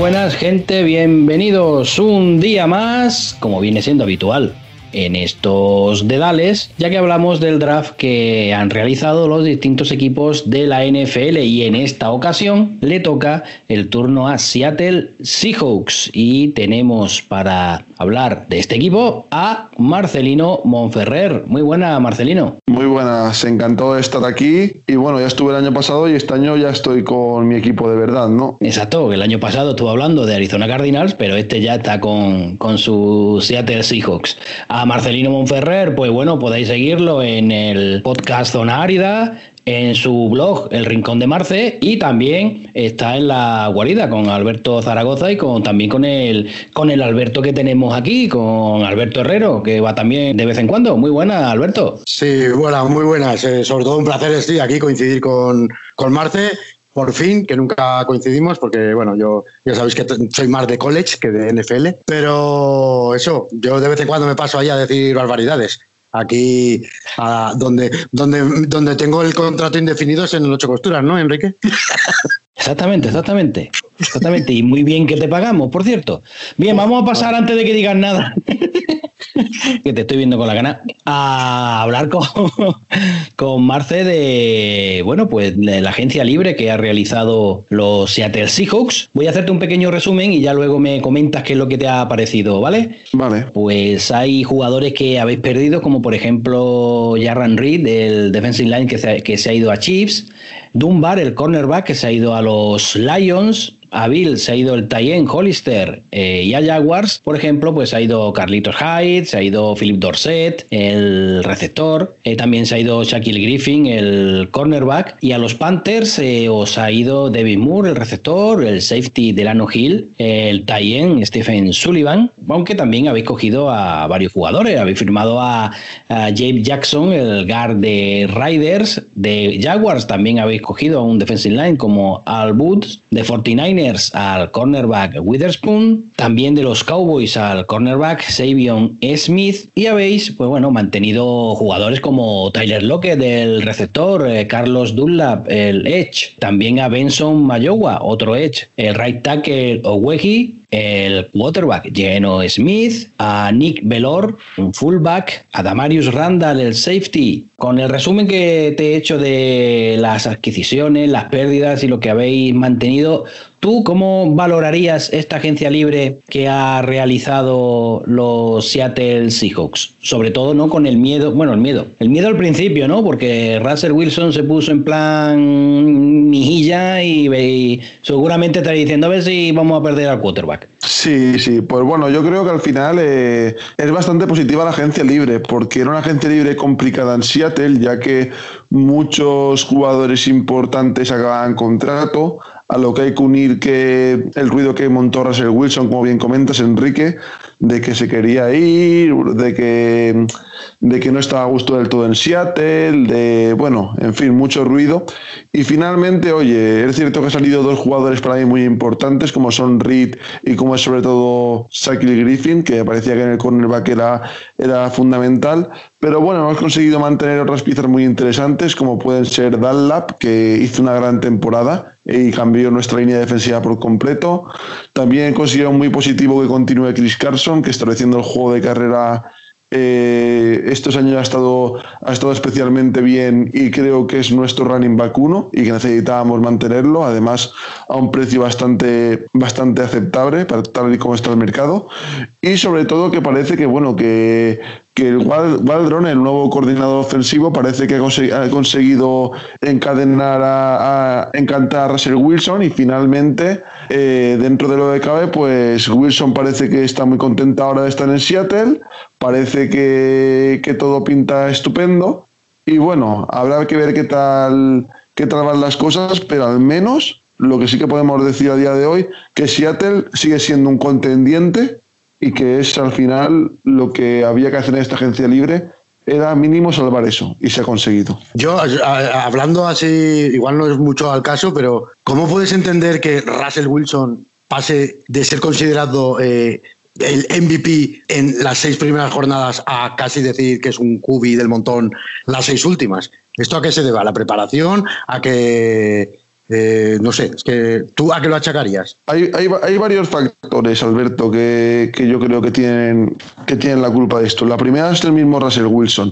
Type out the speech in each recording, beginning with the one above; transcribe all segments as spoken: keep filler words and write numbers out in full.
buenas, gente, bienvenidos un día más, como viene siendo habitual en estos dedales, ya que hablamos del draft que han realizado los distintos equipos de la N F L, y en esta ocasión le toca el turno a Seattle Seahawks, y tenemos para hablar de este equipo a Marcelino Monferrer. Muy buena, Marcelino. Muy buenas, encantado de estar aquí, y bueno, ya estuve el año pasado y este año ya estoy con mi equipo de verdad, ¿no? Exacto, el año pasado estuve hablando de Arizona Cardinals, pero este ya está con, con su Seattle Seahawks. A Marcelino Monferrer, pues bueno, podéis seguirlo en el podcast Zona Árida, en su blog El Rincón de Marce, y también está en La Guarida con Alberto Zaragoza y con también con el con el Alberto que tenemos aquí, con Alberto Herrero, que va también de vez en cuando. Muy buena, Alberto. Sí, buenas, muy buenas. Eh, sobre todo un placer estar aquí, coincidir con, con Marce. Por fin, que nunca coincidimos, porque bueno, yo ya sabéis que t- soy más de college que de N F L, pero eso, yo de vez en cuando me paso ahí a decir barbaridades. Aquí, a donde, donde, donde tengo el contrato indefinido es en el ocho costuras, ¿no, Enrique? Exactamente, exactamente. Exactamente, y muy bien que te pagamos, por cierto. Bien, vamos a pasar, antes de que digas nada, que te estoy viendo con la gana, a hablar con, con Marce de, bueno, pues de la agencia libre que ha realizado los Seattle Seahawks. Voy a hacerte un pequeño resumen y ya luego me comentas qué es lo que te ha parecido, ¿vale? Vale. Pues hay jugadores que habéis perdido, como por ejemplo Jarran Reed, el defensive line que se, que se ha ido a Chiefs, Dunbar, el cornerback, que se ha ido a los Lions, a Bill se ha ido el tight end Hollister, eh, y a Jaguars, por ejemplo, pues ha ido Carlitos Hyde, se ha ido Philip Dorsett, el receptor, eh, también se ha ido Shaquille Griffin, el cornerback, y a los Panthers eh, os ha ido David Moore, el receptor, el safety Delano Hill, el tight end Stephen Sullivan, aunque también habéis cogido a varios jugadores, habéis firmado a, a James Jackson, el guard de Raiders, de Jaguars también habéis cogido a un defensive line como Al Woods, de cuarenta y nueve al cornerback Witherspoon, también de los Cowboys al cornerback Savion Smith, y habéis, pues bueno, mantenido jugadores como Tyler Lockett, el receptor, eh, Carlos Dunlap, el edge, también a Benson Mayowa, otro edge, el right tackle Oweji, el quarterback Geno Smith, a Nick Bellor, un fullback, a Damarius Randall, el safety. Con el resumen que te he hecho de las adquisiciones, las pérdidas y lo que habéis mantenido, ¿tú cómo valorarías esta agencia libre que ha realizado los Seattle Seahawks? Sobre todo, ¿no? Con el miedo, bueno, el miedo, el miedo al principio, ¿no? Porque Russell Wilson se puso en plan mijilla y, y seguramente estaría diciendo a ver si vamos a perder al quarterback. Sí, sí, pues bueno, yo creo que al final eh, es bastante positiva la agencia libre, porque era una agencia libre complicada en Seattle, ya que muchos jugadores importantes acababan contrato, a lo que hay que unir que el ruido que montó Russell Wilson, como bien comentas, Enrique, de que se quería ir, de que, de que no estaba a gusto del todo en Seattle, de, bueno, en fin, mucho ruido. Y finalmente, oye, es cierto que han salido dos jugadores para mí muy importantes, como son Reed y como es sobre todo Shaquille Griffin, que parecía que en el cornerback era, era fundamental. Pero bueno, hemos conseguido mantener otras piezas muy interesantes, como pueden ser Dunlap, que hizo una gran temporada y cambió nuestra línea defensiva por completo. También considero muy positivo que continúe Chris Carson, que estableciendo el juego de carrera eh, estos años ha estado, ha estado especialmente bien, y creo que es nuestro running back uno y que necesitábamos mantenerlo, además a un precio bastante, bastante aceptable para tal y como está el mercado. Y sobre todo que parece que, bueno, que que el Waldron, el nuevo coordinador ofensivo, parece que ha conseguido encadenar a, a encantar a Russell Wilson, y finalmente, eh, dentro de lo que cabe, pues Wilson parece que está muy contenta ahora de estar en Seattle, parece que, que todo pinta estupendo, y bueno, habrá que ver qué tal, qué tal van las cosas, pero al menos lo que sí que podemos decir a día de hoy, que Seattle sigue siendo un contendiente, y que es al final lo que había que hacer en esta agencia libre, era mínimo salvar eso, y se ha conseguido. Yo, a, hablando así, igual no es mucho al caso, pero ¿cómo puedes entender que Russell Wilson pase de ser considerado eh, el M V P en las seis primeras jornadas a casi decir que es un Q B del montón las seis últimas? ¿Esto a qué se debe? ¿A la preparación? ¿A que Eh, no sé, es que ¿tú a qué lo achacarías? Hay, hay, hay varios factores, Alberto, que, que yo creo que tienen, que tienen la culpa de esto. La primera es el mismo Russell Wilson.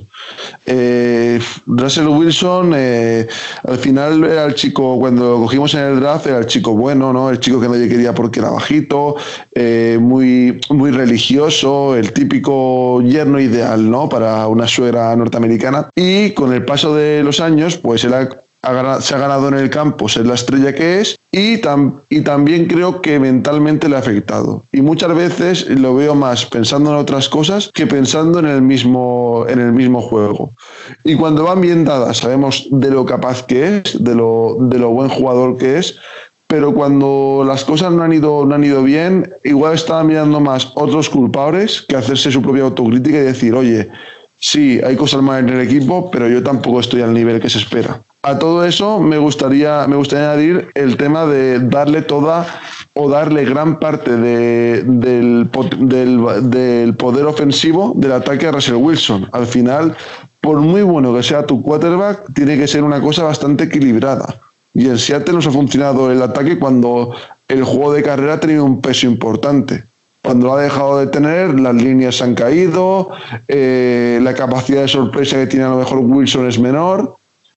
Eh, Russell Wilson, eh, al final era el chico, cuando lo cogimos en el draft, era el chico bueno, ¿no? El chico que nadie quería porque era bajito, eh, muy, muy religioso, el típico yerno ideal, ¿no? Para una suegra norteamericana. Y con el paso de los años, pues él ha se ha ganado en el campo ser la estrella que es y, tam, y también creo que mentalmente le ha afectado. Y muchas veces lo veo más pensando en otras cosas que pensando en el mismo, en el mismo juego. Y cuando van bien dadas sabemos de lo capaz que es, de lo, de lo buen jugador que es, pero cuando las cosas no han ido, no han ido bien, igual estaba mirando más otros culpables que hacerse su propia autocrítica y decir, oye, sí, hay cosas malas en el equipo, pero yo tampoco estoy al nivel que se espera. A todo eso me gustaría, me gustaría añadir el tema de darle toda o darle gran parte de, del, del, del poder ofensivo del ataque a Russell Wilson. Al final, por muy bueno que sea tu quarterback, tiene que ser una cosa bastante equilibrada. Y en Seattle nos ha funcionado el ataque cuando el juego de carrera ha tenido un peso importante. Cuando lo ha dejado de tener, las líneas se han caído, eh, la capacidad de sorpresa que tiene a lo mejor Wilson es menor.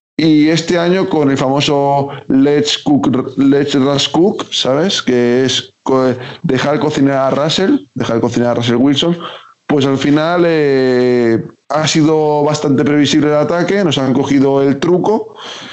Y este año con el famoso Let's Cook, Let's Rush Cook, ¿sabes? Que es dejar cocinar a Russell, dejar cocinar a Russell Wilson, pues al final eh, ha sido bastante previsible el ataque, nos han cogido el truco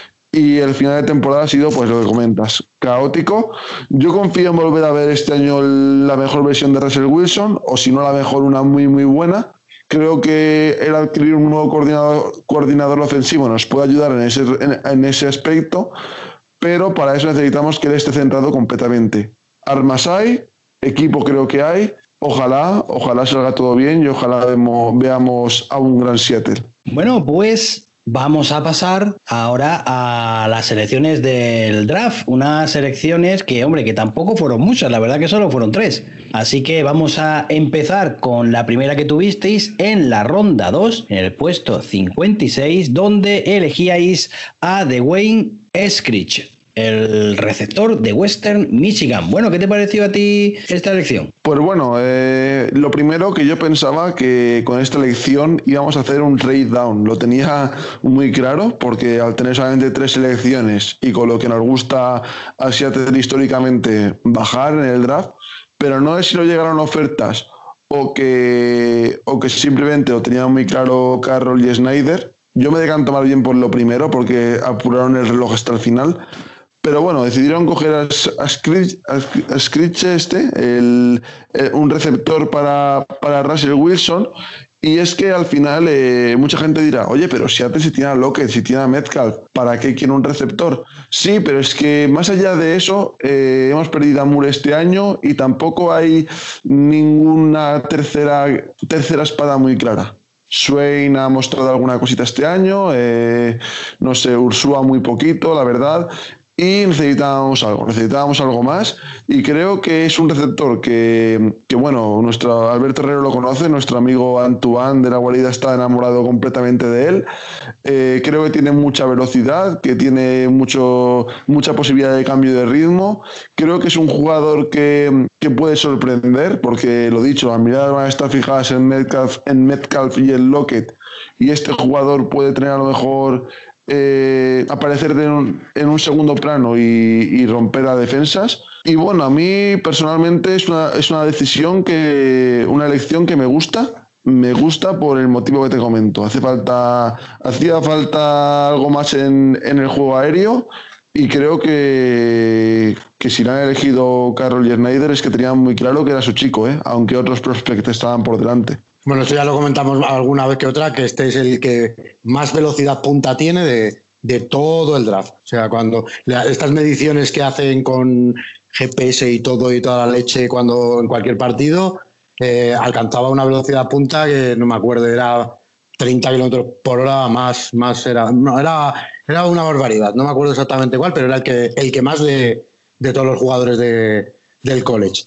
y el final de temporada ha sido, pues lo que comentas, caótico. Yo confío en volver a ver este año la mejor versión de Russell Wilson, o si no la mejor, una muy muy buena. Creo que el adquirir un nuevo coordinador, coordinador ofensivo nos puede ayudar en ese, en, en ese aspecto, pero para eso necesitamos que él esté centrado completamente. Armas hay, equipo creo que hay, ojalá, ojalá salga todo bien y ojalá vemos, veamos a un gran Seattle. Bueno, pues vamos a pasar ahora a las selecciones del draft, unas selecciones que, hombre, que tampoco fueron muchas, la verdad que solo fueron tres. Así que vamos a empezar con la primera que tuvisteis en la ronda dos, en el puesto cincuenta y seis, donde elegíais a Dwayne Eskridge, el receptor de Western Michigan. Bueno, ¿qué te pareció a ti esta elección? Pues bueno, eh, lo primero que yo pensaba que con esta elección íbamos a hacer un trade down. Lo tenía muy claro porque al tener solamente tres selecciones y con lo que nos gusta a Seattle históricamente bajar en el draft, pero no es si no llegaron ofertas o que, o que simplemente lo tenían muy claro Carroll y Snyder. Yo me decanto más bien por lo primero porque apuraron el reloj hasta el final. Pero bueno, decidieron coger a Eskridge este, el, el, un receptor para, para Russell Wilson. Y es que al final eh, mucha gente dirá, oye, pero Seattle si tiene a Lockett, si tiene a Metcalf, ¿para qué quiere un receptor? Sí, pero es que más allá de eso, eh, hemos perdido a Moore este año y tampoco hay ninguna tercera, tercera espada muy clara. Swain ha mostrado alguna cosita este año, eh, no sé, Ursúa muy poquito, la verdad. Y necesitábamos algo, necesitábamos algo más y creo que es un receptor que, que bueno, nuestro Alberto Herrero lo conoce, nuestro amigo Antoine de la guarida está enamorado completamente de él. Eh, creo que tiene mucha velocidad, que tiene mucho, mucha posibilidad de cambio de ritmo. Creo que es un jugador que, que puede sorprender porque, lo dicho, las miradas van a estar fijadas en Metcalf, en Metcalf y en Lockett y este jugador puede tener a lo mejor... Eh, aparecer en un, en un segundo plano y, y romper a defensas. Y bueno, a mí personalmente es una, es una decisión que, una elección que me gusta, me gusta por el motivo que te comento. Hace falta, hacía falta algo más en, en el juego aéreo y creo que, que si lo han elegido Carroll y Snyder es que tenían muy claro que era su chico, ¿eh? Aunque otros prospectos estaban por delante. Bueno, esto ya lo comentamos alguna vez que otra, que este es el que más velocidad punta tiene de, de todo el draft. O sea, cuando la, estas mediciones que hacen con G P S y todo y toda la leche cuando en cualquier partido, eh, alcanzaba una velocidad punta que no me acuerdo, era treinta kilómetros por hora más, más era, no, era, era una barbaridad. No me acuerdo exactamente cuál, pero era el que, el que más de, de todos los jugadores de, del college.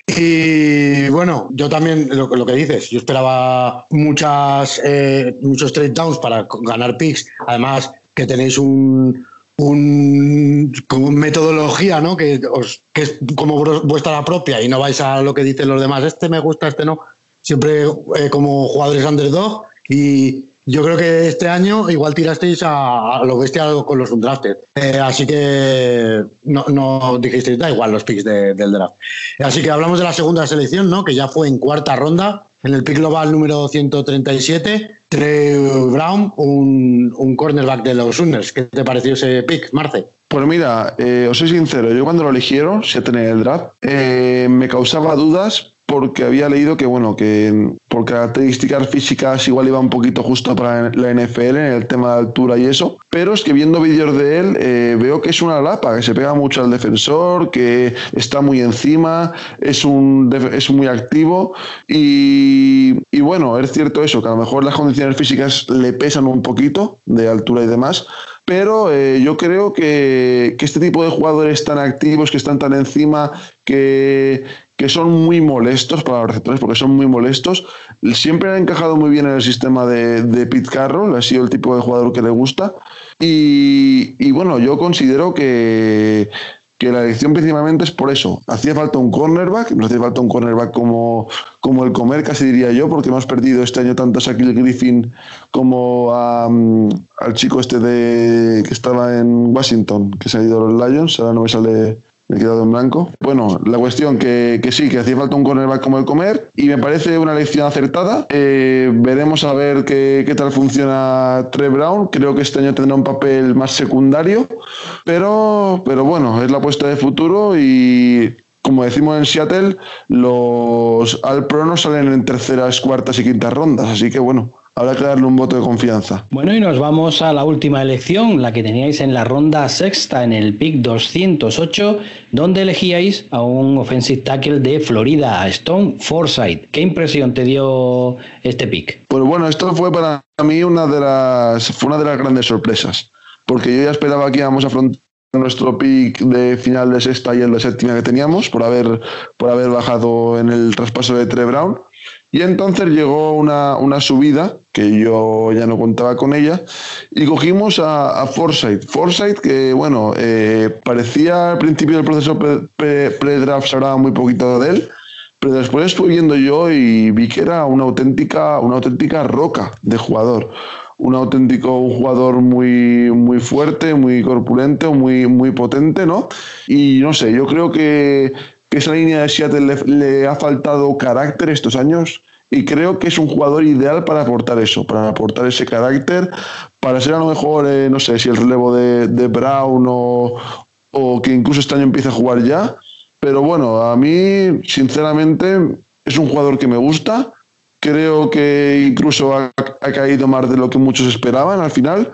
Y bueno, yo también, lo, lo que dices, yo esperaba muchas eh, muchos trade downs para ganar picks. Además, que tenéis un, un, como metodología, ¿no? Que, os, que es como vuestra propia y no vais a lo que dicen los demás, este me gusta, este no. Siempre eh, como jugadores underdog, y yo creo que este año igual tirasteis a, a lo bestia con los undrafted. Eh, así que no, no dijisteis, da igual los picks de, del draft. Así que hablamos de la segunda selección, ¿no? Que ya fue en cuarta ronda, en el pick global número ciento treinta y siete, Trey Brown, un, un cornerback de los Sooners. ¿Qué te pareció ese pick, Marce? Pues mira, eh, os soy sincero, yo cuando lo eligieron, si tenía el draft, eh, me causaba dudas porque había leído que, bueno, que por características físicas igual iba un poquito justo para la N F L en el tema de altura y eso, pero es que viendo vídeos de él eh, veo que es una lapa, que se pega mucho al defensor, que está muy encima, es un es muy activo y, y bueno, es cierto eso, que a lo mejor las condiciones físicas le pesan un poquito de altura y demás, pero eh, yo creo que, que este tipo de jugadores tan activos, que están tan encima, que, que son muy molestos para los receptores, porque son muy molestos, siempre han encajado muy bien en el sistema de, de Pete Carroll, ha sido el tipo de jugador que le gusta, y, y bueno, yo considero que, que la elección principalmente es por eso. Hacía falta un cornerback, nos hacía falta un cornerback como, como el comer, casi diría yo, porque hemos perdido este año tanto a Shaquille Griffin como a, um, al chico este de que estaba en Washington, que se ha ido a los Lions, ahora no me sale, me he quedado en blanco. Bueno, la cuestión que, que sí, que hacía falta un cornerback como el comer, y me parece una elección acertada. Eh, veremos a ver qué, qué tal funciona Trey Brown. Creo que este año tendrá un papel más secundario, pero, pero bueno, es la apuesta de futuro y, como decimos en Seattle, los All-Pro no salen en terceras, cuartas y quintas rondas, así que bueno, habrá que darle un voto de confianza. Bueno, y nos vamos a la última elección, la que teníais en la ronda sexta, en el pick doscientos ocho, donde elegíais a un offensive tackle de Florida, a Stone Forsythe. ¿Qué impresión te dio este pick? Pues bueno, esto fue para mí una de las, fue una de las grandes sorpresas, porque yo ya esperaba que íbamos a afrontar nuestro pick de final de sexta y el de séptima que teníamos, por haber, por haber bajado en el traspaso de Trey Brown. Y entonces llegó una, una subida, que yo ya no contaba con ella, y cogimos a, a Forsythe. Forsythe, que bueno, eh, parecía al principio del proceso pre-draft pre, pre se hablaba muy poquito de él, pero después estuve viendo yo y vi que era una auténtica, una auténtica roca de jugador. Un auténtico un jugador muy, muy fuerte, muy corpulento, muy, muy potente, ¿no? Y no sé, yo creo que, que esa línea de Seattle le, le ha faltado carácter estos años, y creo que es un jugador ideal para aportar eso, para aportar ese carácter, para ser a lo mejor, eh, no sé, si el relevo de, de Brown o, o que incluso este año empiece a jugar ya. Pero bueno, a mí, sinceramente, es un jugador que me gusta. Creo que incluso ha, ha caído más de lo que muchos esperaban al final,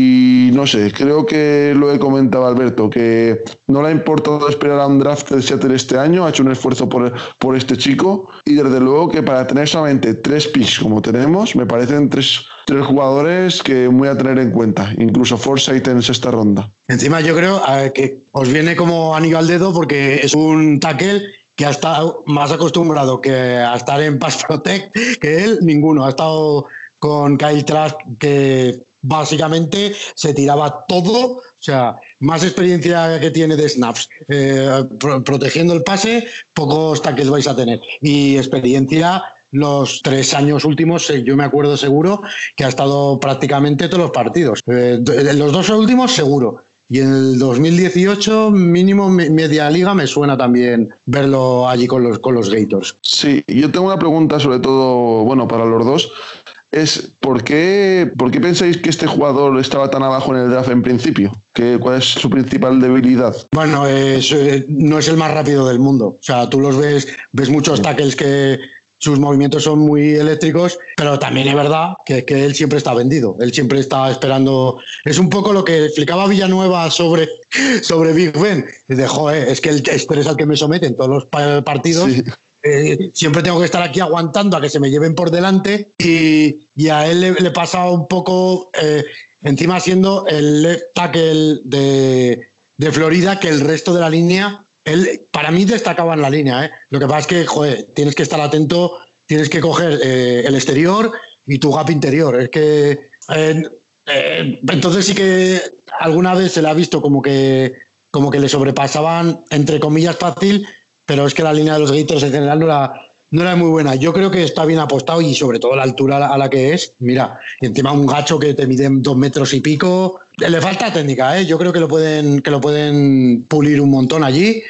y no sé, creo que lo he comentado Alberto, que no le ha importado esperar a un draft de Seattle este año, ha hecho un esfuerzo por, por este chico, y desde luego que para tener solamente tres picks como tenemos, me parecen tres, tres jugadores que voy a tener en cuenta, incluso Forsythe en sexta ronda. Encima yo creo eh, que os viene como anillo al dedo, porque es un tackle que ha estado más acostumbrado que a estar en Pass Protect que él, ninguno. Ha estado con Kyle Trask, que básicamente se tiraba todo, o sea, más experiencia que tiene de snaps, eh, pro- protegiendo el pase, pocos tackles vais a tener. Y experiencia, los tres años últimos, yo me acuerdo seguro que ha estado prácticamente todos los partidos. Eh, los dos últimos seguro. Y en el dos mil dieciocho, mínimo media liga, me suena también verlo allí con los, con los Gators. Sí, yo tengo una pregunta sobre todo, bueno, para los dos. Es ¿por qué, ¿por qué pensáis que este jugador estaba tan abajo en el draft en principio? ¿Qué, ¿Cuál es su principal debilidad? Bueno, es, eh, no es el más rápido del mundo. O sea, tú los ves, ves muchos tackles que sus movimientos son muy eléctricos, pero también es verdad que, que él siempre está vendido. Él siempre está esperando. Es un poco lo que explicaba Villanueva sobre, sobre Big Ben. De, joder, es que el, este es al que me somete en todos los partidos. Sí. Eh, siempre tengo que estar aquí aguantando a que se me lleven por delante, y, y a él le, le pasa un poco, eh, encima siendo el left tackle de, de Florida, que el resto de la línea, él para mí destacaba en la línea, ¿eh? Lo que pasa es que, joder, tienes que estar atento, tienes que coger eh, el exterior y tu gap interior. Es que eh, Eh, entonces sí que alguna vez se le ha visto como que, como que le sobrepasaban, entre comillas, fácil, pero es que la línea de los Gators en general no era, no era muy buena. Yo creo que está bien apostado y sobre todo la altura a la, a la que es. Mira, y encima un gacho que te mide dos metros y pico. Le falta técnica, ¿eh? Yo creo que lo pueden, que lo pueden pulir un montón allí.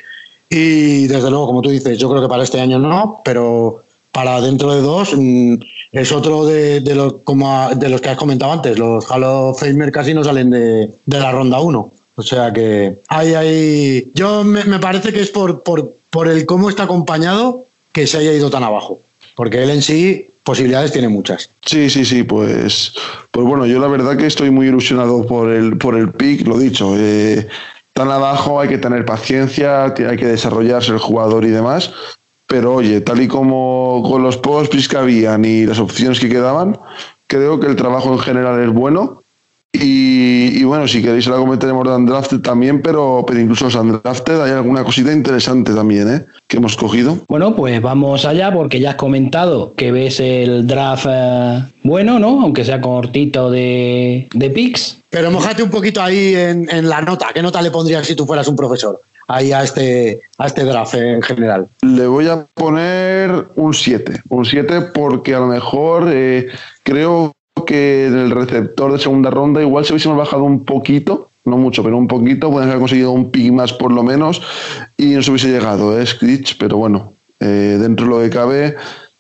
Y desde luego, como tú dices, yo creo que para este año no, pero para dentro de dos mmm, es otro de, de, los, como a, de los que has comentado antes. Los Hall of Famer casi no salen de, de la ronda uno. O sea que hay, hay... Yo me, me parece que es por, por, por el cómo está acompañado que se haya ido tan abajo. Porque él en sí posibilidades tiene muchas. Sí, sí, sí, pues, pues bueno, yo la verdad que estoy muy ilusionado por el, por el pick, lo dicho. Eh, tan abajo hay que tener paciencia, hay que desarrollarse el jugador y demás. Pero oye, tal y como con los pocos picks que habían y las opciones que quedaban, creo que el trabajo en general es bueno. Y, y bueno, si queréis ahora comentaremos de Undrafted también, pero, pero incluso los Undrafted hay alguna cosita interesante también, ¿eh? Que hemos cogido. Bueno, pues vamos allá porque ya has comentado que ves el draft eh, bueno, ¿no? Aunque sea cortito de, de picks. Pero mojate un poquito ahí en, en la nota. ¿Qué nota le pondrías si tú fueras un profesor ahí a este, a este draft en general? Le voy a poner un siete. Un siete porque a lo mejor eh, creo que en el receptor de segunda ronda igual si hubiésemos bajado un poquito, no mucho, pero un poquito, pueden haber conseguido un pick más por lo menos y nos hubiese llegado, ¿eh? Screech, pero bueno, eh, dentro de lo que cabe,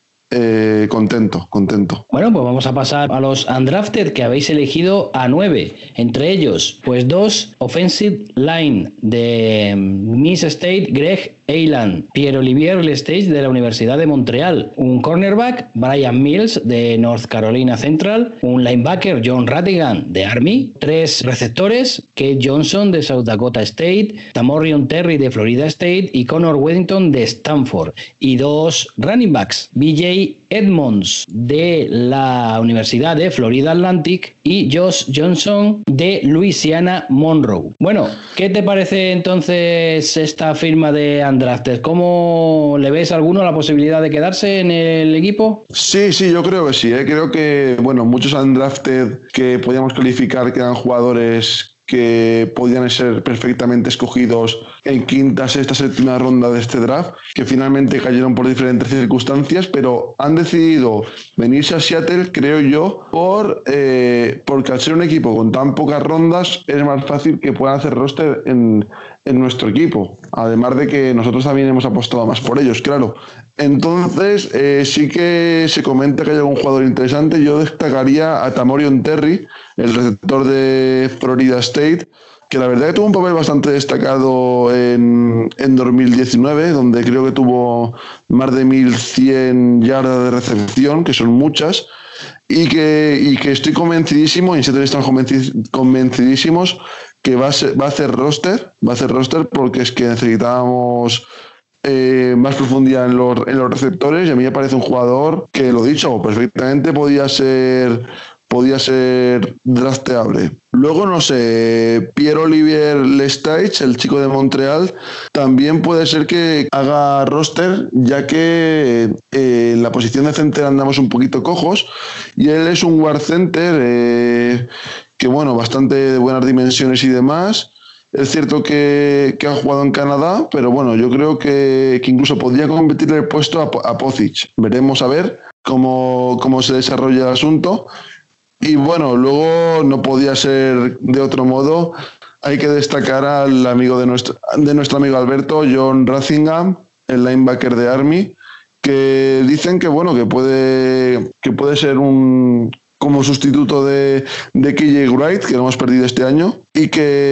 eh, contento, contento. Bueno, pues vamos a pasar a los undrafted que habéis elegido a nueve. Entre ellos, pues dos offensive line de Miss State, Greg Eiland, Pierre-Olivier Lestage de la Universidad de Montreal, un cornerback, Brian Mills de North Carolina Central, un linebacker, John Rattigan de Army, tres receptores, Kate Johnson de South Dakota State, Tamorrion Terry de Florida State y Connor Weddington de Stanford, y dos running backs, B J Edmonds de la Universidad de Florida Atlantic y Josh Johnson de Louisiana Monroe. Bueno, ¿qué te parece entonces esta firma de undrafted? ¿Cómo le ves a alguno la posibilidad de quedarse en el equipo? Sí, sí, yo creo que sí, ¿eh? Creo que, bueno, muchos undrafted que podíamos calificar que eran jugadores que podían ser perfectamente escogidos en quinta, sexta, séptima ronda de este draft, que finalmente cayeron por diferentes circunstancias, pero han decidido venirse a Seattle, creo yo, por eh, porque al ser un equipo con tan pocas rondas es más fácil que puedan hacer roster en, en nuestro equipo, además de que nosotros también hemos apostado más por ellos, claro. Entonces, eh, sí que se comenta que hay algún jugador interesante. Yo destacaría a Tamorrion Terry, el receptor de Florida State, que la verdad que tuvo un papel bastante destacado en, en dos mil diecinueve, donde creo que tuvo más de mil cien yardas de recepción, que son muchas, y que, y que estoy convencidísimo, y en Seattle estamos convencidísimos, que va a, ser, va a hacer roster, va a hacer roster porque es que necesitábamos Eh, más profundidad en los, en los receptores, y a mí me parece un jugador que, lo dicho, perfectamente podía ser podía ser drafteable. Luego, no sé, Pierre-Olivier Lestage, el chico de Montreal, también puede ser que haga roster, ya que eh, en la posición de center andamos un poquito cojos, y él es un guard center eh, que, bueno, bastante de buenas dimensiones y demás. Es cierto que, que ha jugado en Canadá, pero bueno, yo creo que, que incluso podría competirle el puesto a, a Pocic. Veremos a ver cómo, cómo se desarrolla el asunto. Y bueno, luego no podía ser de otro modo. Hay que destacar al amigo de nuestro, de nuestro amigo Alberto, John Rattingham, el linebacker de Army, que dicen que bueno, que puede, que puede ser un como sustituto de, de K J Wright, que lo hemos perdido este año, y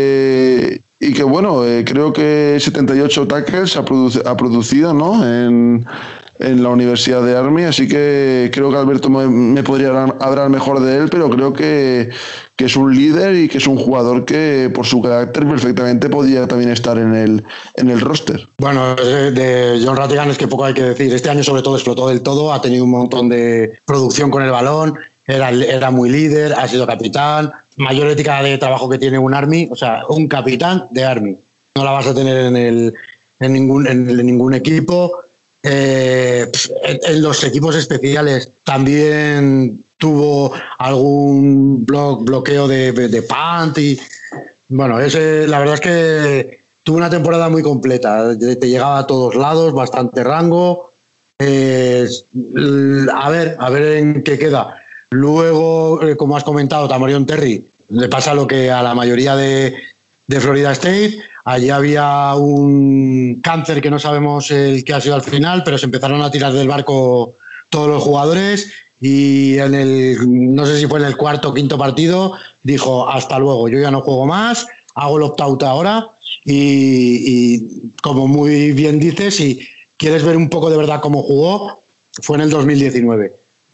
que, y que bueno, eh, creo que setenta y ocho tackles ha, produc- ha producido, ¿no? en, en la Universidad de Army, así que creo que Alberto me, me podría hablar mejor de él, pero creo que, que es un líder y que es un jugador que por su carácter perfectamente podía también estar en el, en el roster. Bueno, de John Rattigan es que poco hay que decir. Este año sobre todo explotó del todo, ha tenido un montón de producción con el balón. Era, era muy líder, ha sido capitán, mayor ética de trabajo que tiene un Army, o sea, un capitán de Army. No la vas a tener en, el, en, ningún, en, en ningún equipo. Eh, en, en los equipos especiales también tuvo algún blo- bloqueo de, de punt y bueno, ese, la verdad es que tuvo una temporada muy completa, te, te llegaba a todos lados, bastante rango. Eh, a ver, a ver en qué queda. Luego, eh, como has comentado, Tamorion Terry, le pasa lo que a la mayoría de, de Florida State. Allí había un cáncer que no sabemos el que ha sido al final, pero se empezaron a tirar del barco todos los jugadores y en el, no sé si fue en el cuarto o quinto partido, dijo hasta luego, yo ya no juego más, hago el opt-out ahora y, y como muy bien dices, si quieres ver un poco de verdad cómo jugó, fue en el dos mil diecinueve.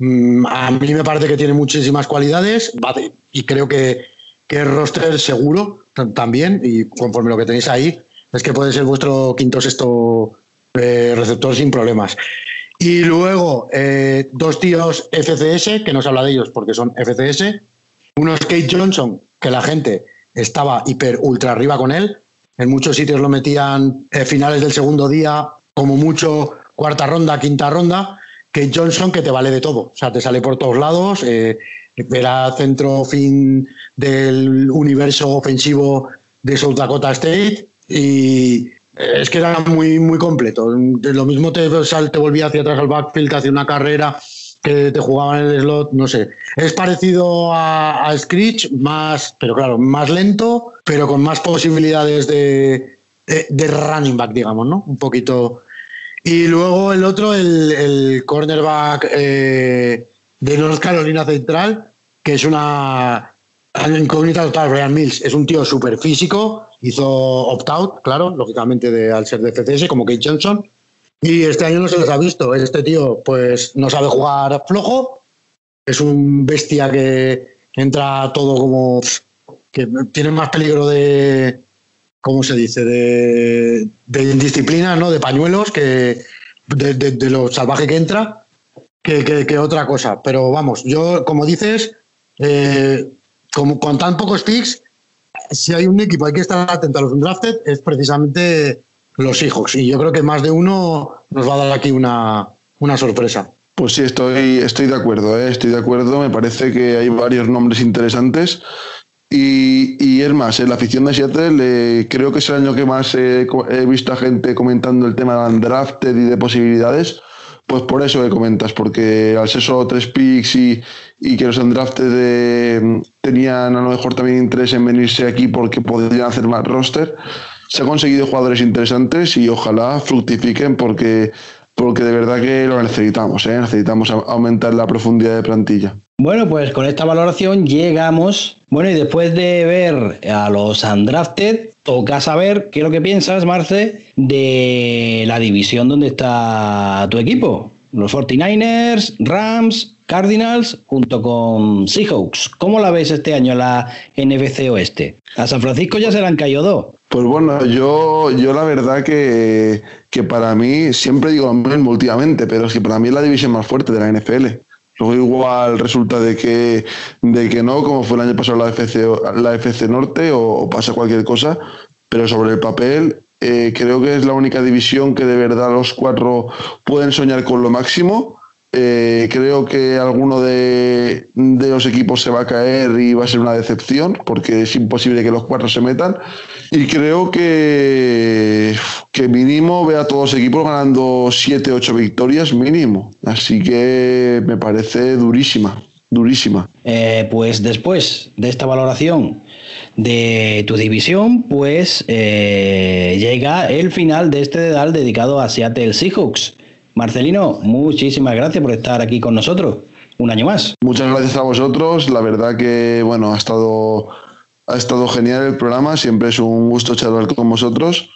A mí me parece que tiene muchísimas cualidades y creo que, que es roster seguro también, y conforme lo que tenéis ahí, es que puede ser vuestro quinto o sexto eh, receptor sin problemas. Y luego, eh, dos tíos F C S, que no se habla de ellos porque son F C S. Uno es Kate Johnson, que la gente estaba hiper ultra arriba con él. En muchos sitios lo metían eh, finales del segundo día, como mucho cuarta ronda, quinta ronda. Kate Johnson, que te vale de todo. O sea, te sale por todos lados. Eh, era centro fin del universo ofensivo de South Dakota State y es que era muy, muy completo. Lo mismo te, te volvía hacia atrás al backfield, te hacía una carrera, que te jugaba en el slot, no sé. Es parecido a, a Screech, más, pero claro, más lento, pero con más posibilidades de, de, de running back, digamos, ¿no? Un poquito. Y luego el otro, el, el cornerback eh, de North Carolina Central, que es una incógnita total. Brian Mills es un tío súper físico, hizo opt-out, claro, lógicamente de, al ser de F C S, como Kate Johnson, y este año no se les ha visto. Este tío pues no sabe jugar flojo, es un bestia que entra todo como que tiene más peligro de, ¿cómo se dice?, de, de indisciplina, ¿no?, de pañuelos, que de, de, de lo salvaje que entra, que, que, que otra cosa. Pero vamos, yo, como dices, eh, como con tan pocos picks, si hay un equipo hay que estar atento a los undrafted, es precisamente los Seahawks. Y yo creo que más de uno nos va a dar aquí una, una sorpresa. Pues sí, estoy, estoy de acuerdo, ¿eh? estoy de acuerdo. Me parece que hay varios nombres interesantes. Y, y es más, en la afición de Seattle eh, creo que es el año que más eh, he visto a gente comentando el tema de undrafted y de posibilidades. Pues por eso que comentas, porque al ser solo tres picks y, y que los undrafted eh, tenían a lo mejor también interés en venirse aquí porque podrían hacer más roster, se han conseguido jugadores interesantes y ojalá fructifiquen porque, porque de verdad que lo necesitamos, ¿eh? necesitamos aumentar la profundidad de plantilla. Bueno, pues con esta valoración llegamos. Bueno, y después de ver a los undrafted, toca saber qué es lo que piensas, Marce, de la división donde está tu equipo. Los cuarenta y nueve ers, Rams, Cardinals, junto con Seahawks. ¿Cómo la ves este año la N F C Oeste? A San Francisco ya se le han caído dos. Pues bueno, yo, yo la verdad que, que para mí, siempre digo lo mismo últimamente, pero es que para mí es la división más fuerte de la N F L. Luego igual resulta de que, de que no, como fue el año pasado la F C, la F C Norte, o, o pasa cualquier cosa, pero sobre el papel eh, creo que es la única división que de verdad los cuatro pueden soñar con lo máximo. Eh, creo que alguno de, de los equipos se va a caer y va a ser una decepción porque es imposible que los cuatro se metan, y creo que, que mínimo ve a todos los equipos ganando siete ocho victorias mínimo, así que me parece durísima, durísima. Eh, pues después de esta valoración de tu división, pues eh, llega el final de este dedal dedicado a Seattle Seahawks. Marcelino, muchísimas gracias por estar aquí con nosotros un año más. Muchas gracias a vosotros, la verdad que bueno, ha estado, ha estado genial el programa, siempre es un gusto charlar con vosotros.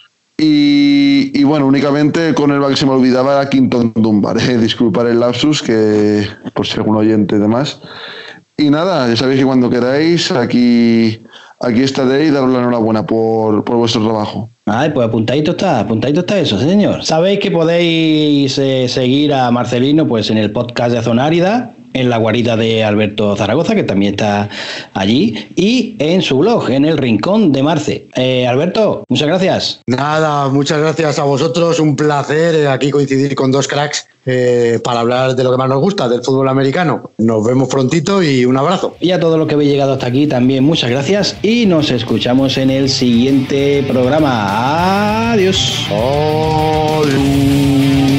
Y, y bueno, únicamente con el que se me olvidaba era Quinton Dunbar, eh, disculpar el lapsus, que por ser un oyente y demás. Y nada, ya sabéis que cuando queráis, aquí, aquí estaré y daros la enhorabuena por, por vuestro trabajo. Ay, pues apuntadito está, apuntadito está eso, señor. Sabéis que podéis eh, seguir a Marcelino pues en el podcast de Zona Árida, en la guarida de Alberto Zaragoza, que también está allí, y en su blog, en El Rincón de Marce. Eh, Alberto, muchas gracias. Nada, muchas gracias a vosotros, un placer aquí coincidir con dos cracks eh, para hablar de lo que más nos gusta, del fútbol americano. Nos vemos prontito y un abrazo. Y a todos los que habéis llegado hasta aquí también muchas gracias y nos escuchamos en el siguiente programa. Adiós. Adiós.